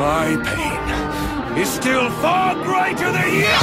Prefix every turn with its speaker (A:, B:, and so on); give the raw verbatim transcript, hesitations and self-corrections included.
A: My pain is still far greater than yours!